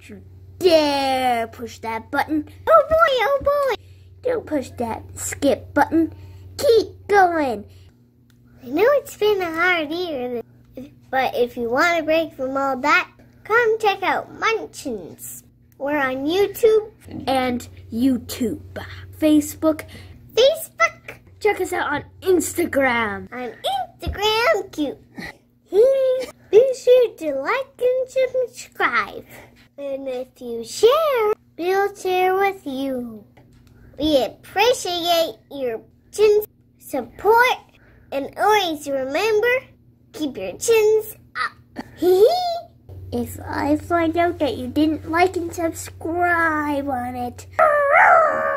you dare push that button. Oh boy. Don't push that skip button. Keep going. I know it's been a hard year, but if you want to break from all that, come check out Munchins. We're on YouTube and YouTube. Facebook. Check us out on Instagram. On Instagram, cute. Be sure to like and subscribe. And if you share, we'll share with you. We appreciate your chin support. And always remember, keep your chins up. If I find out that you didn't like and subscribe on it.